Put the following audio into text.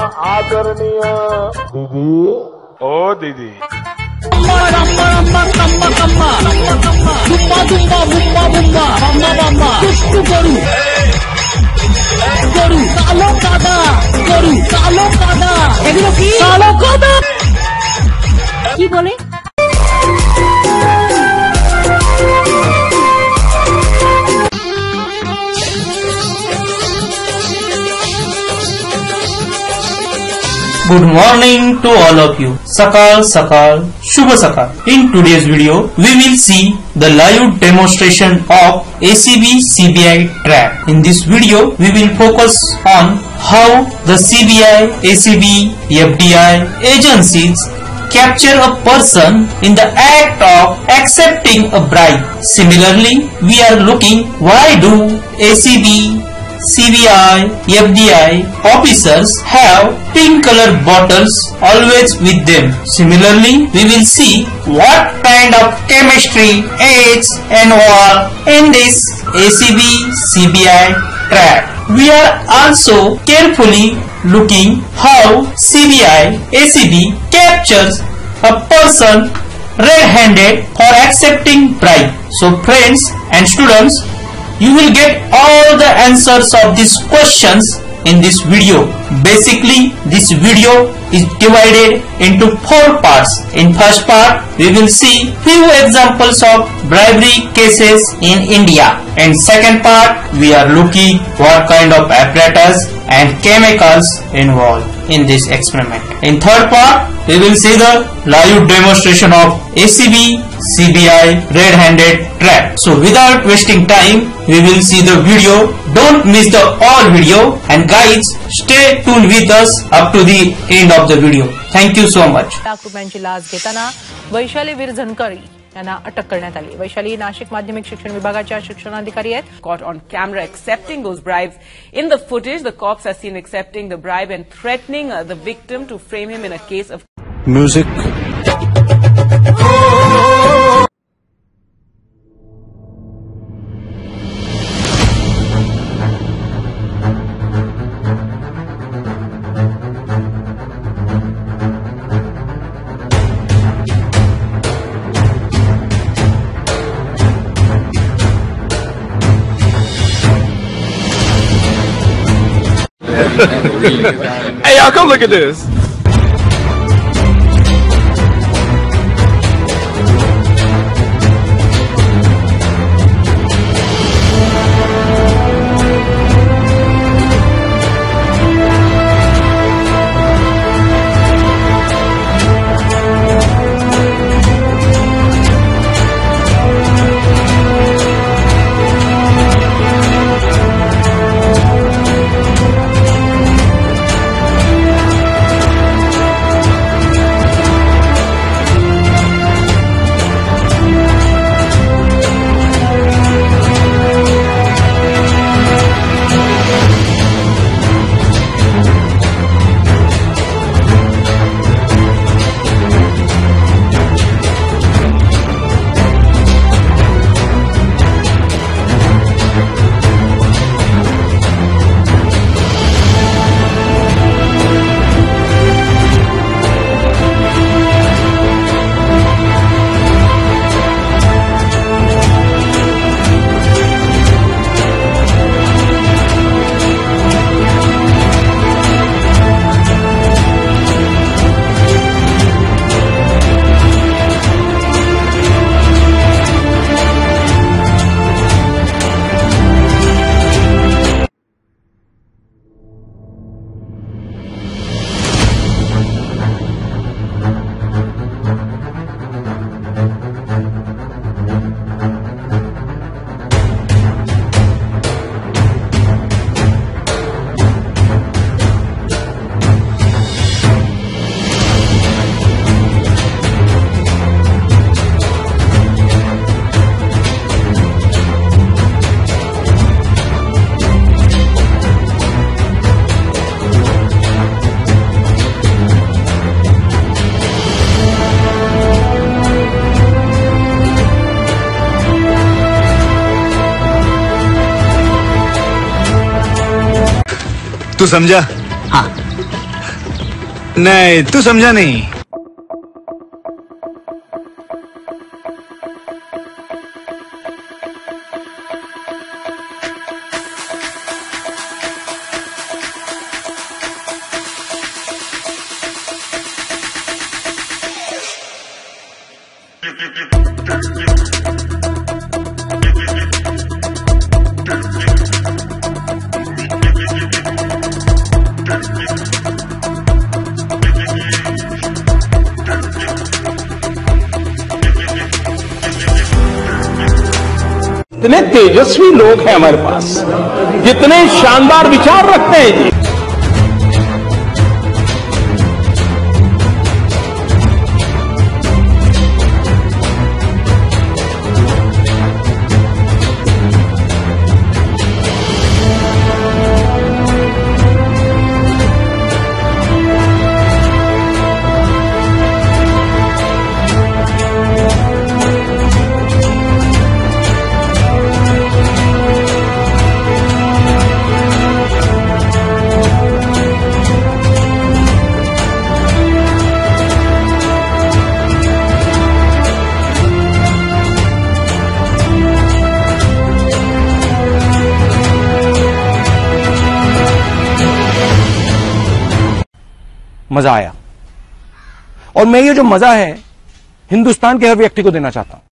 आदरणीय दीदी ओ दीदी কি বলে Good morning to all of you. Sakal Sakal Shubha Sakal. In today's video, we will see the live demonstration of ACB CBI trap. In this video, we will focus on how the CBI, ACB, FDI agencies capture a person in the act of accepting a bribe. Similarly, we are looking why do ACB, CBI, FDI officers have pink color bottles always with them. Similarly, we will see what kind of chemistry is involved in this ACB CBI trap. We are also carefully looking how CBI, ACB captures a person red-handed for accepting bribe. So friends and students, you will get all the answers of these questions in this video. Basically, this video is divided into 4 parts. In first part, we will see few examples of bribery cases in India. In second part, we are looking what kind of apparatus and chemicals involved in this experiment. In third part, we will see the live demonstration of ACB CBI red-handed trap. So without wasting time, we will see the video. Don't miss the all video, and guys, stay tuned with us up to the end of the video. Thank you so much. Lakh रुपयांची लाच घेताना वैशाली विरझनकर यांना अटक करण्यात आली. वैशाली नाशिक माध्यमिक शिक्षण विभागाच्या शिक्षणाधिकारी आहेत. Caught on camera accepting those bribes. In the footage, the cops are seen accepting the bribe and threatening the victim to frame him in a case of music. Hey y'all, come look at this. तू समझा? हाँ. नहीं, तू समझा नहीं। इतने तेजस्वी लोग हैं हमारे पास, कितने शानदार विचार रखते हैं जी। मजा आया और मैं ये जो मजा है हिंदुस्तान के हर व्यक्ति को देना चाहता हूं।